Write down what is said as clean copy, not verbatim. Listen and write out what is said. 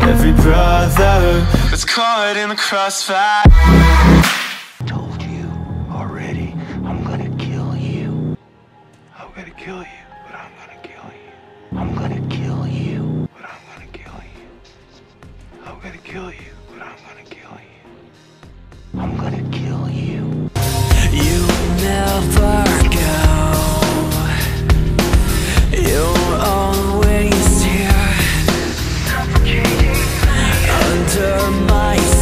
every brother that's caught in the crossfire. Told you already, I'm gonna kill you. I'm gonna kill you, but I'm gonna kill you. I'm gonna kill you, but I'm gonna kill you. I'm gonna kill you, but I'm gonna kill you. I'm gonna kill you. You never go. You're always here, suffocating under my